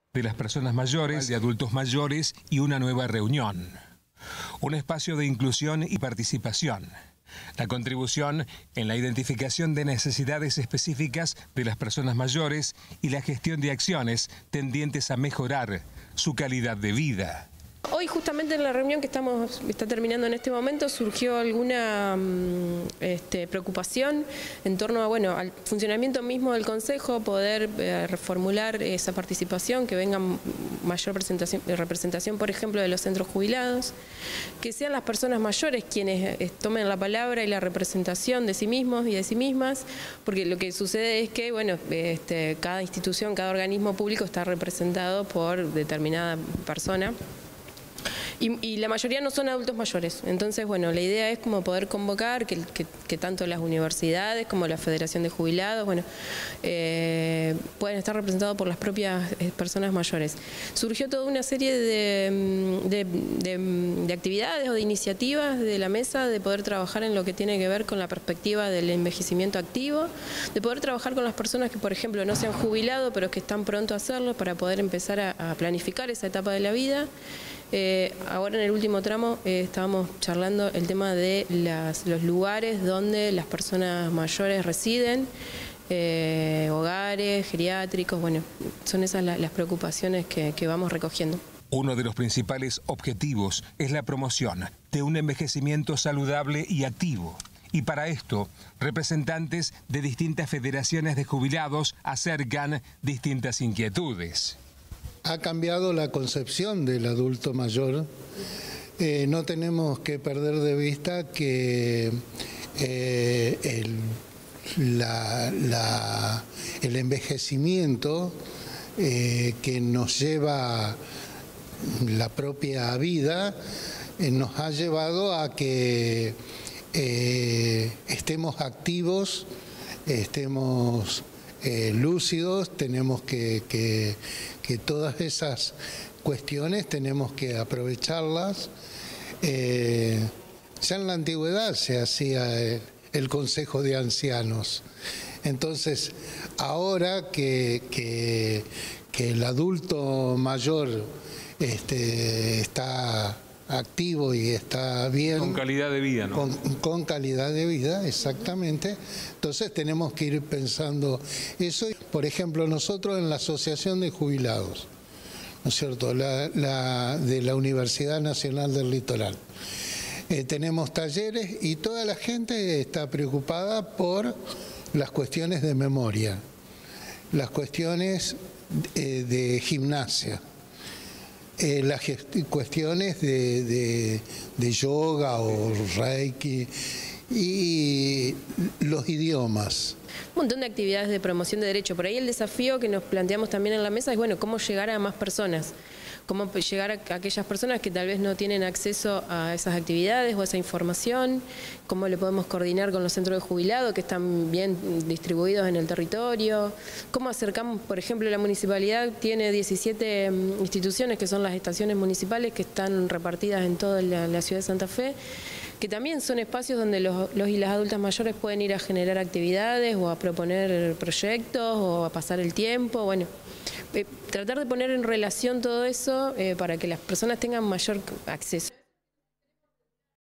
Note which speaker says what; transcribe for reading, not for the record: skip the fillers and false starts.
Speaker 1: de las personas mayores, de adultos mayores y una nueva reunión. Un espacio de inclusión y participación. La contribución en la identificación de necesidades específicas de las personas mayores y la gestión de acciones tendientes a mejorar su calidad de vida.
Speaker 2: Hoy justamente en la reunión que está terminando en este momento surgió alguna preocupación en torno a, al funcionamiento mismo del Consejo, poder reformular esa participación, que venga mayor representación, por ejemplo, de los centros jubilados, que sean las personas mayores quienes tomen la palabra y la representación de sí mismos y de sí mismas, porque lo que sucede es que cada institución, cada organismo público está representado por determinada persona. Y la mayoría no son adultos mayores, entonces la idea es como poder convocar que tanto las universidades como la Federación de Jubilados puedan estar representados por las propias personas mayores. Surgió toda una serie de actividades o de iniciativas de la mesa de poder trabajar en lo que tiene que ver con la perspectiva del envejecimiento activo, de poder trabajar con las personas que, por ejemplo, no se han jubilado pero que están pronto a hacerlo para poder empezar a planificar esa etapa de la vida. Ahora en el último tramo estábamos charlando el tema de los lugares donde las personas mayores residen, hogares, geriátricos, son esas las preocupaciones que vamos recogiendo.
Speaker 1: Uno de los principales objetivos es la promoción de un envejecimiento saludable y activo. Y para esto, representantes de distintas federaciones de jubilados acercan distintas inquietudes.
Speaker 3: Ha cambiado la concepción del adulto mayor. No tenemos que perder de vista que el envejecimiento que nos lleva la propia vida nos ha llevado a que estemos activos, estemos lúcidos, tenemos que todas esas cuestiones tenemos que aprovecharlas. Ya en la antigüedad se hacía el Consejo de Ancianos. Entonces, ahora que el adulto mayor está activo y está bien.
Speaker 1: Con calidad de vida, ¿no?
Speaker 3: Con calidad de vida, exactamente. Entonces tenemos que ir pensando eso. Por ejemplo, nosotros en la Asociación de Jubilados, ¿no es cierto?, de la Universidad Nacional del Litoral, tenemos talleres y toda la gente está preocupada por las cuestiones de memoria, las cuestiones de gimnasia, las cuestiones de yoga o reiki y los idiomas.
Speaker 2: Un montón de actividades de promoción de derecho. Por ahí el desafío que nos planteamos también en la mesa es, cómo llegar a más personas. Cómo llegar a aquellas personas que tal vez no tienen acceso a esas actividades o a esa información, cómo le podemos coordinar con los centros de jubilados que están bien distribuidos en el territorio, cómo acercamos, por ejemplo, la municipalidad tiene 17 instituciones que son las estaciones municipales que están repartidas en toda la ciudad de Santa Fe, que también son espacios donde los y las adultas mayores pueden ir a generar actividades o a proponer proyectos o a pasar el tiempo, tratar de poner en relación todo eso para que las personas tengan mayor acceso.